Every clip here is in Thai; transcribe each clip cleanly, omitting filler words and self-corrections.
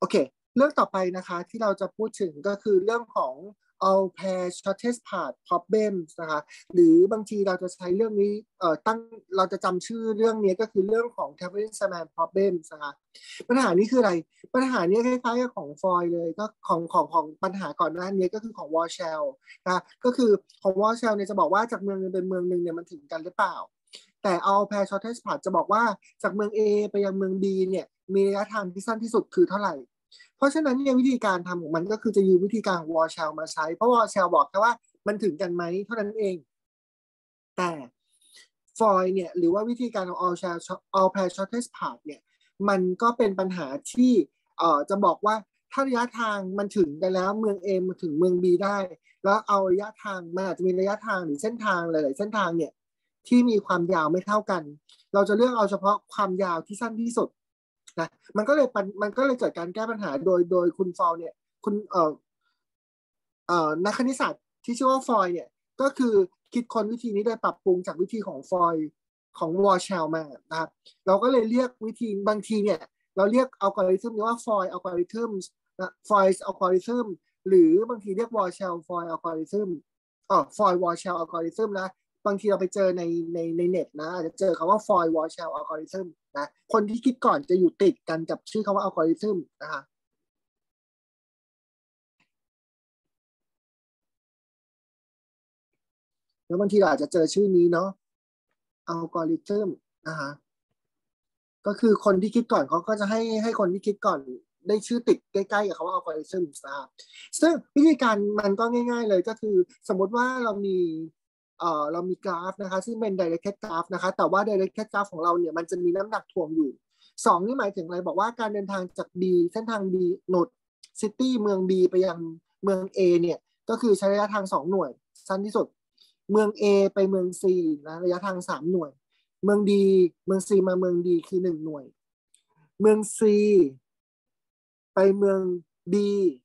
โอเคเรื่องต่อไปนะคะที่เราจะพูดถึงก็คือเรื่องของ all pair shortest path problems นะคะหรือบางทีเราจะใช้เรื่องนี้เราจะจำชื่อเรื่องนี้ก็คือเรื่องของ Traveling problems นะคะปัญหานี้คืออะไรปัญหานี้คล้ายๆกับของฟอยเลยก็ของปัญหาก่อนหน้านี้ก็คือของวอลเชลนะก็คือของวอลเชลเนี่ยจะบอกว่าจากเมืองนึงเป็นเมืองนึงเนี่ยมันถึงกันหรือเปล่าแต่ all pair shortest path จะบอกว่าจากเมือง A ไปยังเมือง B เนี่ยมีระยะทางที่สั้นที่สุดคือเท่าไหร่เพราะฉะนั้นเนี่ยวิธีการทำของมันก็คือจะยืมวิธีการวอลเชลมาใช้เพราะวอลเชลบอกแค่ว่ามันถึงกันไหมเท่านั้นเองแต่ฟอยเนี่ยหรือว่าวิธีการของ all pair shortest path เนี่ยมันก็เป็นปัญหาที่จะบอกว่าถ้าระยะทางมันถึงกันแล้วเมือง A มาถึงเมือง B ได้แล้วเอาระยะทางมันอาจจะมีระยะทางหรือเส้นทางหลายๆเส้นทางเนี่ยที่มีความยาวไม่เท่ากันเราจะเลือกเอาเฉพาะความยาวที่สั้นที่สุดนะมันก็เลยเกิดการแก้ปัญหาโดยคุณฟอลเนี่ยคุณนักคณิตศาสตร์ที่ชื่อว่าฟอยเนี่ยก็คือคิดค้นวิธีนี้โดยปรับปรุงจากวิธีของฟอยของวอลเชลมานะครับเราก็เลยเรียกวิธีบางทีเนี่ยเราเรียกอัลกอริทึมนี้ว่าฟอยอัลกอริทึมนะฟอยอัลกอริทึมหรือบางทีเรียกวอลเชลฟอยอัลกอริทึมฟอยวอลเชลอัลกอริทึมนะบางทีเราไปเจอในเน็ตนะอาจจะเจอคำว่าฟอยวอลเชลอัลกอริทึมนะคนที่คิดก่อนจะอยู่ติดกันกับชื่อคำว่าอัลกอริทึมนะคะแล้วบางทีเราอาจจะเจอชื่อนี้เนาะอัลกอริทึมนะคะก็คือคนที่คิดก่อนเขาก็จะให้คนที่คิดก่อนได้ชื่อติดใกล้ๆกับคำว่าอัลกอริทึมนะครับซึ่งวิธีการมันก็ง่ายๆเลยก็คือสมมติว่าเรามีกราฟนะคะซึ่งเป็น directed graph นะคะแต่ว่า directed graph ของเราเนี่ยมันจะมีน้ำหนักถ่วงอยู่2นี่หมายถึงอะไรบอกว่าการเดินทางจาก B เส้นทาง B โนดซิตี้เมือง B ไปยังเมือง A เนี่ยก็คือใช้ระยะทาง2หน่วยสั้นที่สุดเมือง A ไปเมือง C นะระยะทาง3หน่วยเมือง D เมือง C มาเมือง D คือ1หน่วยเมือง C ไปเมือง B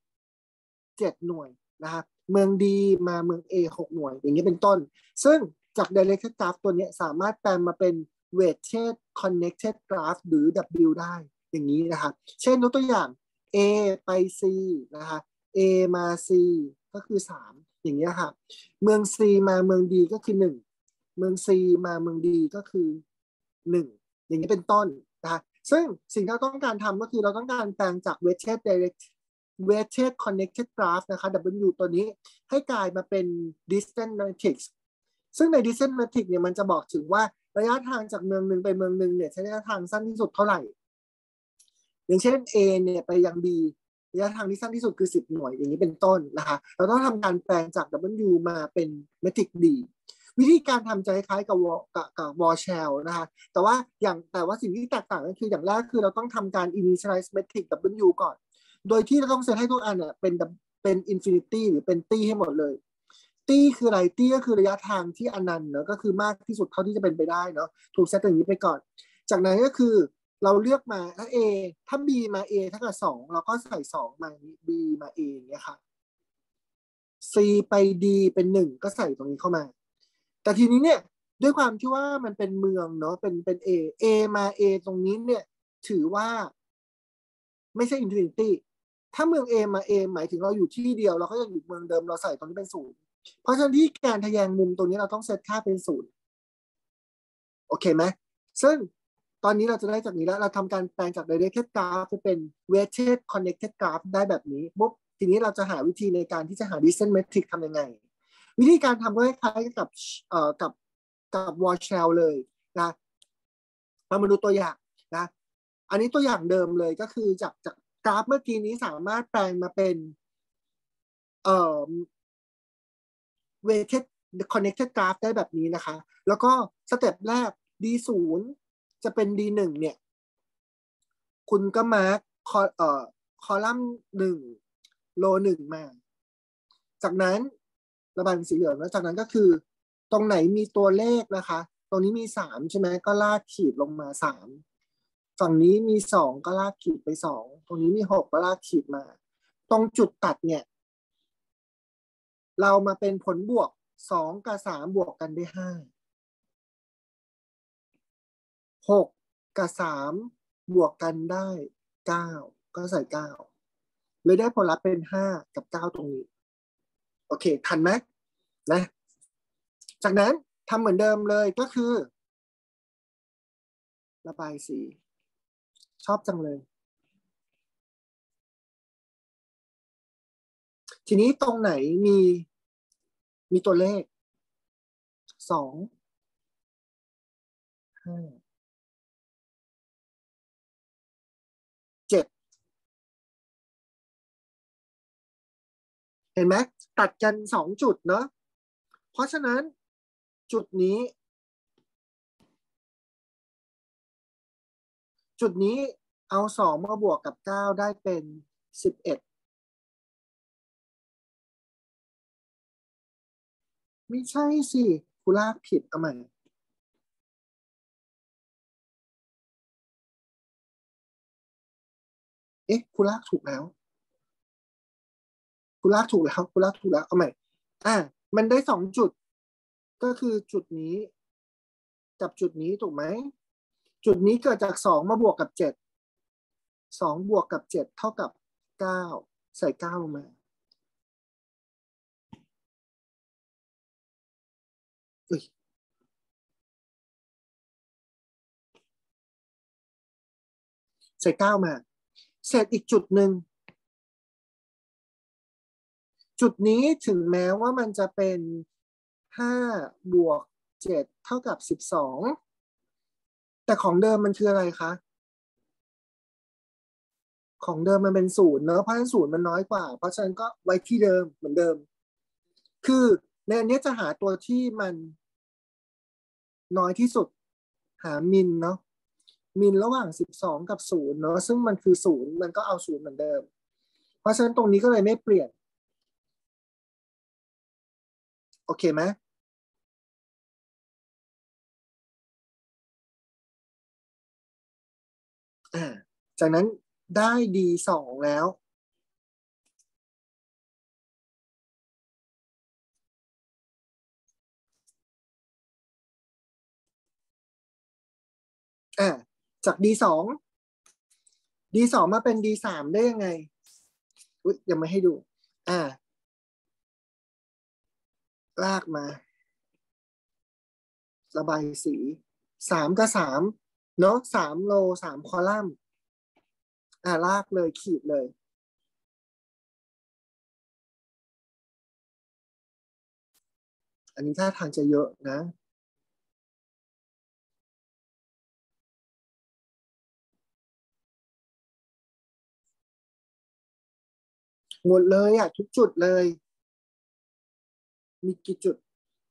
7หน่วยนะครับเมือง D มาเมือง A 6หน่วยอย่างนี้เป็นต้นซึ่งจาก directed graph ตัวนี้สามารถแปลงมาเป็น weighted connected graph หรือ W ได้อย่างนี้นะครับเช่นยกตัวอย่าง A ไป C นะคะ A มา C ก็คือ3อย่างนี้ครับเมือง C มาเมือง D ก็คือ1เมือง C มาเมือง D ก็คือ1อย่างนี้เป็นต้นนะซึ่งสิ่งที่เราต้องการทำก็คือเราต้องการแปลงจาก weighted connected graph นะคะ W ตัวนี้ให้กลายมาเป็น distance matrix ซึ่งใน distance matrix เนี่ยมันจะบอกถึงว่าระยะทางจากเมืองหนึ่งไปเมืองหนึ่งเนี่ยใช้ระยะทางสั้นที่สุดเท่าไหร่อย่างเช่น A เนี่ยไปยัง B ระยะทางที่สั้นที่สุดคือ10หน่วยอย่างนี้เป็นต้นนะคะเราต้องทำการแปลงจาก W มาเป็น metric D วิธีการทำจะคล้ายๆกับวอลเชลนะคะแต่ว่าสิ่งที่แตกต่างก็คืออย่างแรกคือเราต้องทำการ initialize metric W ก่อนโดยที่เราต้องเซตให้ทุกอันเนี่ยเป็น infinity หรือเป็นตี้ให้หมดเลยตี้คืออะไรตี้ก็คือระยะทางที่อนันต์เนาะก็คือมากที่สุดเท่าที่จะเป็นไปได้เนาะถูกเซตอย่างนี้ไปก่อนจากนั้นก็คือเราเลือกมาถ้า A ถ้า B มา A เท่ากับ2เราก็ใส่2มา B มา A เนี่ยค่ะ C ไป D เป็น1ก็ใส่ตรงนี้เข้ามาแต่ทีนี้เนี่ยด้วยความที่ว่ามันเป็นเมืองเนาะเป็น A มา A ตรงนี้เนี่ยถือว่าไม่ใช่ infinity ถ้าเมือง A มา A หมายถึงเราอยู่ที่เดียวเราก็ยังอยู่เมืองเดิมเราใส่ตรงนี้เป็น0เพราะฉะนั้นที่การทะแยงมุมตรงนี้เราต้องเซตค่าเป็น0โอเคไหมซึ่งตอนนี้เราจะได้จากนี้แล้วเราทำการแปลงจาก directed graph ไปเป็น weighted connected graph ได้แบบนี้ปุ๊บทีนี้เราจะหาวิธีในการที่จะหา distance metric ทำยังไงวิธีการทำก็คล้ายๆกับวอลเชลเลยนะเรามาดูตัวอย่างนะอันนี้ตัวอย่างเดิมเลยก็คือจากกราฟเมื่อกี้นี้สามารถแปลงมาเป็นweighted connected graph ได้แบบนี้นะคะแล้วก็สเต็ปแรก D0 จะเป็น D1 เนี่ยคุณก็มาร์คคอลัมน์1โล1มาจากนั้นระบายเป็นสีเหลืองแล้วจากนั้นก็คือตรงไหนมีตัวเลขนะคะตรงนี้มี3ใช่ไหมก็ลากขีดลงมา3ฝั่งนี้มี2ก็ลากขีดไป2ตรงนี้มี6ก็ลากขีดมาตรงจุดตัดเนี่ยเรามาเป็นผลบวก2กับ3บวกกันได้5 6กับ3บวกกันได้9ก็ก็ใส่9เลยได้ผลลัพธ์เป็น5กับ9ตรงนี้โอเคทันไหมนะจากนั้นทำเหมือนเดิมเลยก็คือระบายสีชอบจังเลยทีนี้ตรงไหนมีตัวเลข2 5 7เห็นไหมตัดกัน2จุดเนาะเพราะฉะนั้นจุดนี้เอา2มาบวกกับ9ได้เป็น11ไม่ใช่สิครูลากผิดเอาใหม่เอ๊ะครูลากถูกแล้วครูลากถูกแล้วครูลากถูกแล้วเอาใหม่มันได้2จุดก็คือจุดนี้กับจุดนี้ถูกไหมจุดนี้เกิดจาก2มาบวกกับ7 2บวกกับ7เท่ากับ9ใส่9ลงมาใส่9มาเสร็จอีกจุดหนึ่งจุดนี้ถึงแม้ว่ามันจะเป็น5บวก7เท่ากับ12แต่ของเดิมมันคืออะไรคะของเดิมมันเป็น0เนอะเพราะฉะนั้น0มันน้อยกว่าเพราะฉะนั้นก็ไว้ที่เดิมเหมือนเดิมคือในอันนี้จะหาตัวที่มันน้อยที่สุดหามินเนาะมินระหว่าง12กับ0เนาะซึ่งมันคือ0มันก็เอา0เหมือนเดิมเพราะฉะนั้นตรงนี้ก็เลยไม่เปลี่ยนโอเคไหมจากนั้นได้ D2 แล้วจาก D2 มาเป็น D3 ได้ยังไงอุ๊ยยังไม่ให้ดูลากมาระบายสี3กับ3เนาะ3โล3คอลัมน์ลากเลยขีดเลย อันนี้ท่าทางจะเยอะนะหมดเลยทุกจุดเลยมีกี่จุด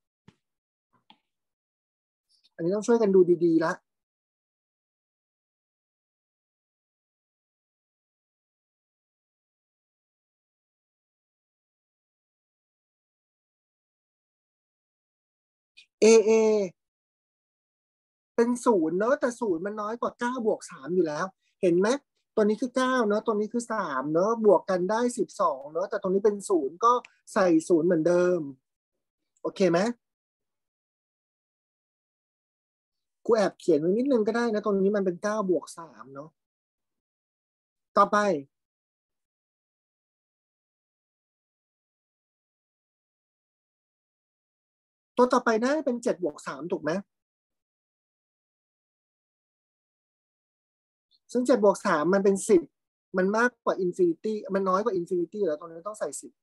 อันนี้ต้องช่วยกันดูดีๆละเอเป็น0เนอะแต่0มันน้อยกว่า9บวก3อยู่แล้วเห็นไหมตัวนี้คือ9เนอะตัวนี้คือ3เนอะบวกกันได้12เนอะแต่ตรงนี้เป็น0ก็ใส่0เหมือนเดิมโอเคไหมกูแอบเขียนไว้นิดนึงก็ได้นะตรงนี้มันเป็น9บวก3เนอะต่อไปตัวต่อไปน่าจะเป็น7บวก3ถูกไหมซึ่ง7บวก3มันเป็น10มันมากกว่าอินฟินิตี้มันน้อยกว่าอินฟินิตี้แล้วตรงนี้ต้องใส่10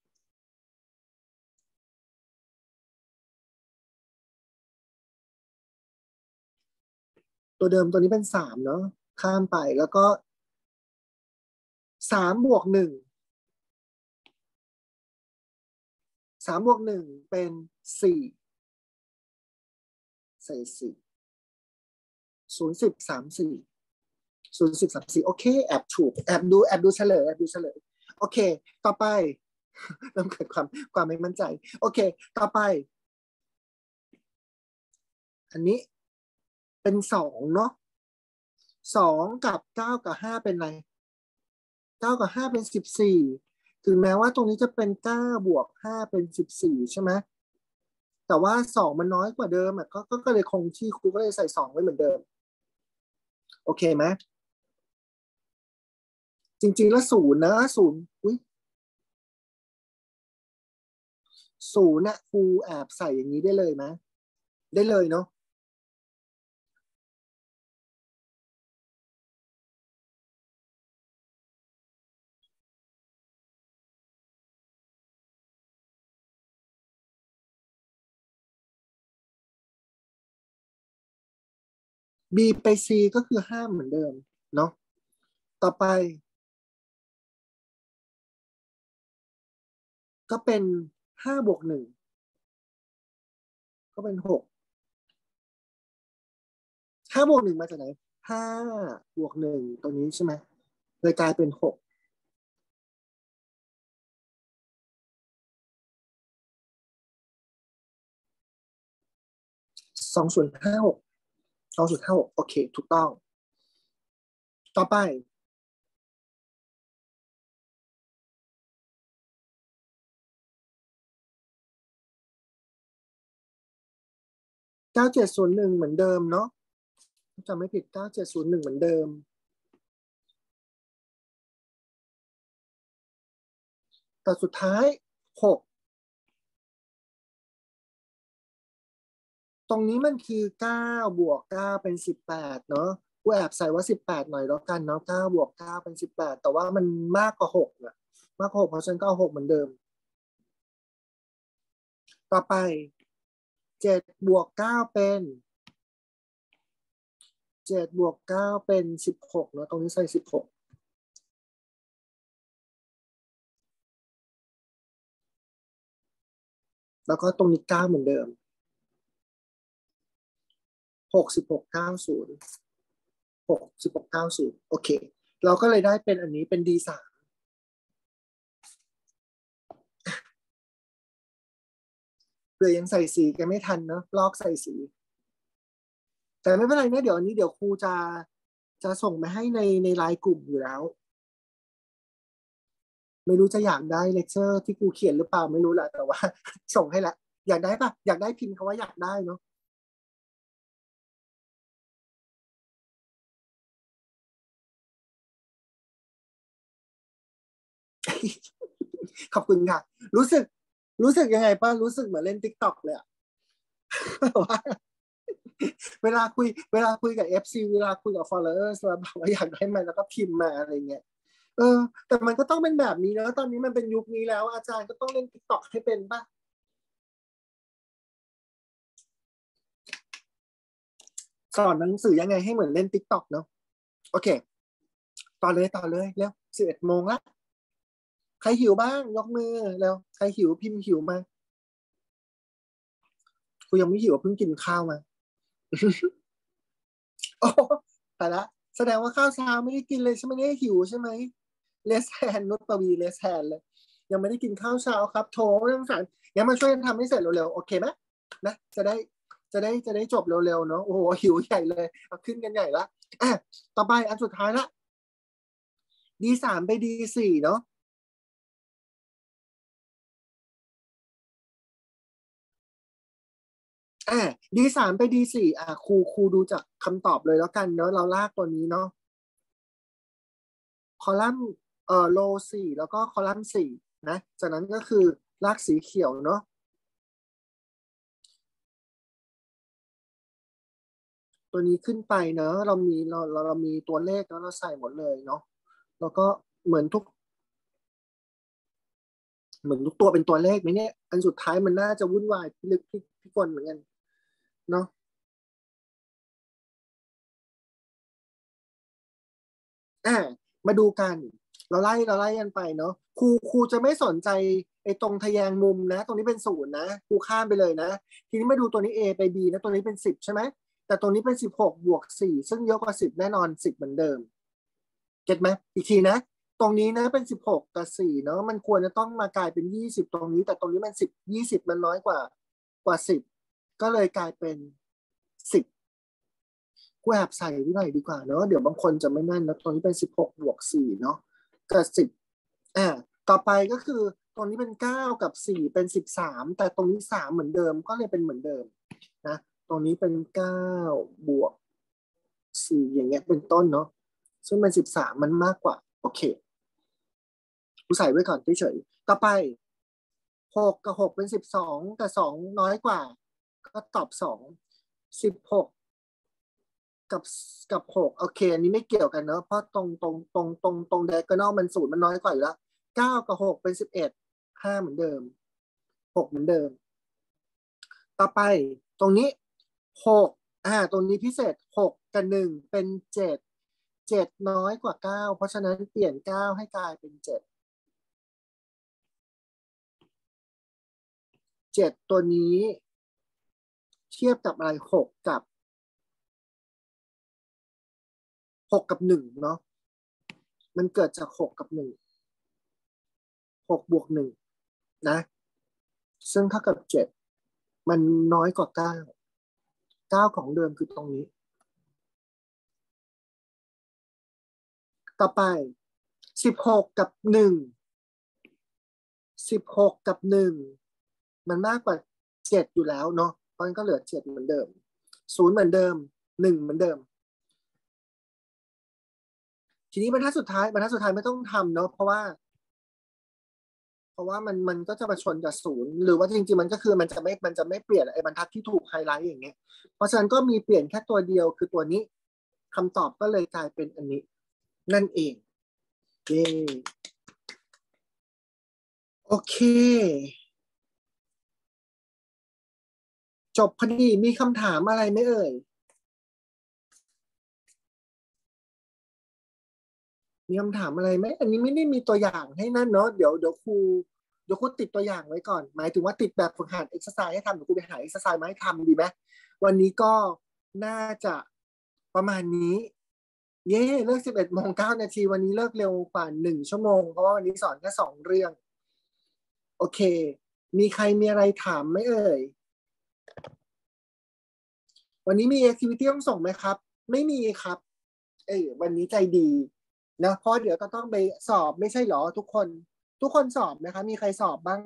ตัวเดิมตัวนี้เป็น3เนาะข้ามไปแล้วก็3บวก1 3บวก1เป็น4ใส่4 0 10 3 4 0 10 3 4โอเคแอบถูกแอบดูเฉลยโอเคต่อไปเริ่มเกิดความไม่มั่นใจโอเคต่อไปอันนี้เป็น2เนาะ2กับ9กับ5เป็นอะไร9กับ5เป็น14ถึงแม้ว่าตรงนี้จะเป็น9บวก5เป็น14ใช่ไหมแต่ว่า2มันน้อยกว่าเดิมก็เลยคงที่ครูก็เลยใส่2ไว้เหมือนเดิมโอเคไหมจริงๆแล้วศูนย์นะศูนย์อุ้ยศูนย์นะครูแอบใส่อย่างนี้ได้เลยไหมได้เลยเนาะ B ไป C ก็คือห้ามเหมือนเดิมเนาะต่อไปก็เป็น5 บวก 1ก็เป็น6 5 บวก 1มาจากไหน5 บวก 1ตัวนี้ใช่ไหมเลยกลายเป็น20562056โอเคถูกต้องต่อไป9701เหมือนเดิมเนาะจำไม่ผิด9701เหมือนเดิมแต่สุดท้าย6ตรงนี้มันคือ9 บวก 9เป็น18เนาะกูแอบใส่ว่า18หน่อยแล้วกันเนาะ9 บวก 9เป็น18แต่ว่ามันมากกว่า6อะมากกว่า6เพราะฉะนันก็เอา6เหมือนเดิมต่อไป7 บวก 9เป็น7 บวก 9เป็น16เนาะตรงนี้ใส่16แล้วก็ตรงนี้9เหมือนเดิม66906690โอเคเราก็เลยได้เป็นอันนี้เป็น D3เผื่อยังใส่สีกันไม่ทันเนาะลอกใส่สีแต่ไม่เป็นไรนะเดี๋ยวอันนี้เดี๋ยวครูจะส่งไปให้ในไลน์กลุ่มอยู่แล้วไม่รู้จะอยากได้เลคเชอร์ที่ครูเขียนหรือเปล่าไม่รู้แหละแต่ว่าส่งให้ละอยากได้ปะอยากได้พิมพ์คำว่าอยากได้เนาะขอบคุณค่ะรู้สึกรู้สึกยังไงป่ะรู้สึกเหมือนเล่นติ๊กต็อกเลยอะเวลาคุยกับFCเวลาคุยกับ followers เราบอกว่าอยากได้มาแล้วก็พิมพ์มาอะไรเงี้ยเออแต่มันก็ต้องเป็นแบบนี้นะตอนนี้มันเป็นยุคนี้แล้วอาจารย์ก็ต้องเล่นติ๊กต็อกให้เป็นป่ะสอนหนังสือยังไงให้เหมือนเล่นติ๊กต็อกเนาะโอเคต่อเลยเร็ว11 โมงละใครหิวบ้างยกมือแล้วใครหิวพิมพ์หิวมากูยังไม่หิวเพิ่งกินข้าวมาโอ้แต่ละแสดงว่าข้าวเช้าไม่ได้กินเลยใช่ไหมเนี่ยหิวใช่ไหมเลสแฮนนุชปวีเลสแฮนเลยยังไม่ได้กินข้าวเช้าครับโถเรื่องสารงั้นมาช่วยกันทำให้เสร็จเร็วๆโอเคไหมนะจะได้จบเร็วๆเนาะโอ้โหหิวใหญ่เลยเอาขึ้นกันใหญ่ละอ่ะต่อไปอันสุดท้ายละ D3ไป D4เนาะอ่า D3ไป D4ครูดูจากคำตอบเลยแล้วกันเนาะเราลากตัวนี้เนาะคอลัมน์โล4แล้วก็คอลัมน์4นะจากนั้นก็คือลากสีเขียวเนาะตัวนี้ขึ้นไปเนาะเรามีตัวเลขแล้วเราใส่หมดเลยเนาะแล้วก็เหมือนทุกเหมือนทุกตัวเป็นตัวเลขไหมเนี่ยอันสุดท้ายมันน่าจะวุ่นวายพิลึกพิกลเหมือนกันเนาะ อ่ามาดูกันเราไล่กันไปเนาะครูจะไม่สนใจไอ้ตรงทะแยงมุมนะตรงนี้เป็น0นะครูข้ามไปเลยนะทีนี้มาดูตัวนี้ A ไป B นะตัวนี้เป็น10ใช่ไหมแต่ตรงนี้เป็น16 บวก 4ซึ่งเยอะกว่า10แน่นอน10เหมือนเดิมเก็ตไหมอีกทีนะตรงนี้นะเป็น16 กับ 4เนาะมันควรจะต้องมากลายเป็น20ตรงนี้แต่ตรงนี้มัน10 20มันน้อยกว่า10ก็เลยกลายเป็น10 กูแอบใส่ไว้หน่อยดีกว่าเนาะเดี๋ยวบางคนจะไม่แน่นนะตรงนี้เป็น16 บวก 4เนาะกับ10อ่าต่อไปก็คือตรงนี้เป็น9 กับ 4เป็น13แต่ตรงนี้3เหมือนเดิมก็เลยเป็นเหมือนเดิมนะตรงนี้เป็น9 บวก 4อย่างเงี้ยเป็นต้นเนาะซึ่งเป็น13มันมากกว่าโอเคกูใส่ไว้ก่อนเฉยๆต่อไป6 กับ 6เป็น12แต่2น้อยกว่าก็ตอบ2 16กับ6โอเคอันนี้ไม่เกี่ยวกันเนอะเพราะตรงdiagonalมัน0มันน้อยกว่าอยู่แล้ว9 กับ 6เป็น11 5เหมือนเดิม6เหมือนเดิมต่อไปตรงนี้6ตรงนี้พิเศษ6 กับ 1เป็น7น้อยกว่า9เพราะฉะนั้นเปลี่ยน9ให้กลายเป็น7ตัวนี้เทียบกับอะไร6 กับ 1เนาะมันเกิดจาก6 กับ 1 6 บวก 1นะซึ่งเท่ากับ7มันน้อยกว่า9ของเดิมคือตรงนี้ต่อไป16 กับ 1มันมากกว่า7อยู่แล้วเนาะเพราะงั้นก็เหลือ7เหมือนเดิม0เหมือนเดิม1เหมือนเดิมทีนี้บรรทัดสุดท้ายไม่ต้องทำเนาะเพราะว่ามันก็จะมาชนกับ0หรือว่าจริงๆมันก็คือมันจะไม่เปลี่ยนไอ้บรรทัดที่ถูกไฮไลท์อย่างเงี้ยเพราะฉะนั้นก็มีเปลี่ยนแค่ตัวเดียวคือตัวนี้คำตอบก็เลยกลายเป็นอันนี้นั่นเองเย้โอเคจบพอดีมีคำถามอะไรไหมเอ่ยมีคำถามอะไรไหมอันนี้ไม่ได้มีตัวอย่างให้นั่นเนาะเดี๋ยวครูติดตัวอย่างไว้ก่อนหมายถึงว่าติดแบบฝึกหัดเอ็กซ์ไซส์ให้ทำเดี๋ยวครูไปหาเอ็กซ์ไซส์มาให้ทำดีไหมวันนี้ก็น่าจะประมาณนี้เย้เลิก11 โมง 9 นาทีวันนี้เลิกเร็วกว่า1 ชั่วโมงเพราะว่าวันนี้สอนแค่2 เรื่องโอเคมีใครมีอะไรถามไหมเอ่ยวันนี้มีแอคทิวิตี้ต้องส่งไหมครับไม่มีครับวันนี้ใจดีนะเพราะเดี๋ยวก็ต้องไปสอบไม่ใช่หรอทุกคนสอบนะคะมีใครสอบบ้าง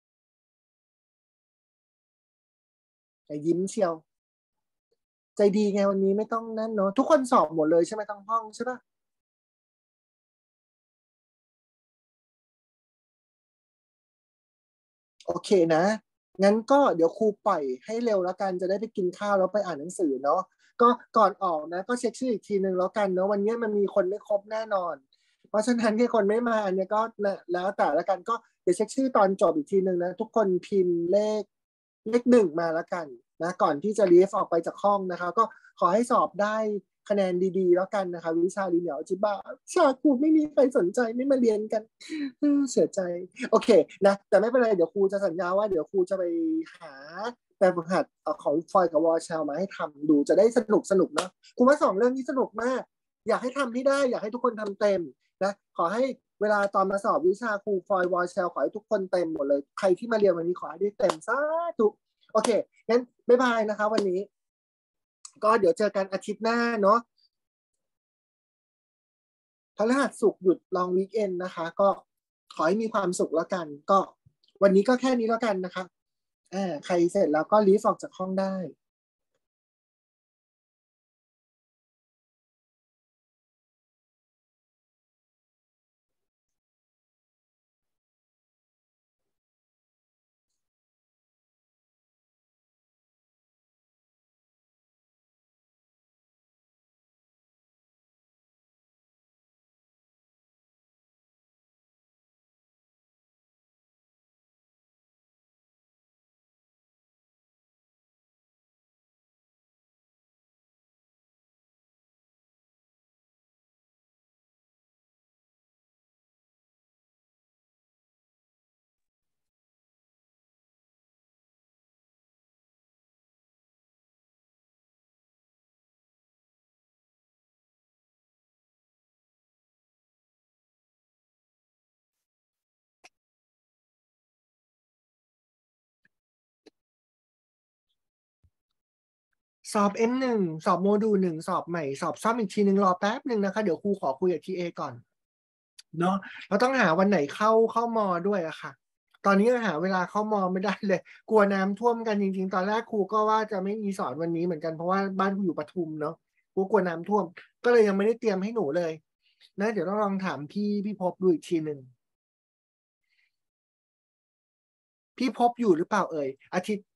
แต่ยิ้มเชียวใจดีไงวันนี้ไม่ต้องนั่นเนาะทุกคนสอบหมดเลยใช่ไหมทั้งห้องใช่ปะโอเคนะงั้นก็เดี๋ยวครูปล่อยให้เร็วแล้วกันจะได้ไปกินข้าวแล้วไปอ่านหนังสือเนาะก็ก่อนออกนะก็เช็คชื่ออีกทีนึงแล้วกันเนาะวันนี้มันมีคนไม่ครบแน่นอนเพราะฉะนั้นที่คนไม่มาอันนี้ก็นะแล้วแต่ละกันก็เดี๋ยวเช็คชื่อตอนจบอีกทีนึงนะทุกคนพิมพ์เลข 1มาแล้วกันนะก่อนที่จะลีฟออกไปจากห้องนะคะก็ขอให้สอบได้คะแนนดีๆแล้วกันนะคะวิชาลีเหนียวจิบ้าชาครูไม่มีใครสนใจไม่มาเรียนกันเสียใจโอเคนะแต่ไม่เป็นไรเดี๋ยวครูจะสัญญาว่าเดี๋ยวครูจะไปหาแบบฝึกหัดของฟอยกับวอลเชลมาให้ทำดูจะได้สนุกเนาะครูว่า2 เรื่องนี้สนุกมากอยากให้ทำให้ได้อยากให้ทุกคนทำเต็มนะขอให้เวลาตอนมาสอบวิชาครูฟอยวอลเชลขอให้ทุกคนเต็มหมดเลยใครที่มาเรียนวันนี้ขอให้ได้เต็มสาธุโอเคงั้นบ๊ายบายนะคะวันนี้ก็เดี๋ยวเจอกันอาทิตย์หน้าเนาะพฤหัสศุกร์หยุดลองวีคเอนนะคะก็ขอให้มีความสุขแล้วกันก็วันนี้ก็แค่นี้แล้วกันนะคะใครเสร็จแล้วก็ลีฟออกจากห้องได้สอบ M1สอบโมดูล 1สอบใหม่สอบซ้ำอีกทีหนึ่งรอแป๊บหนึ่งนะคะเดี๋ยวครูขอคุยกับทีเอก่อนเนาะเราต้องหาวันไหนเข้ามอด้วยอะค่ะตอนนี้ยังหาเวลาเข้ามอไม่ได้เลยกลัวน้ำท่วมกันจริงๆตอนแรกครูก็ว่าจะไม่มีสอนวันนี้เหมือนกันเพราะว่าบ้านครูอยู่ปทุมเนาะครูกลัวน้ำท่วมก็เลยยังไม่ได้เตรียมให้หนูเลยนะเดี๋ยวต้องลองถามพี่พบดูอีกทีหนึ่งพี่พบอยู่หรือเปล่าเอ่ยอาทิตย์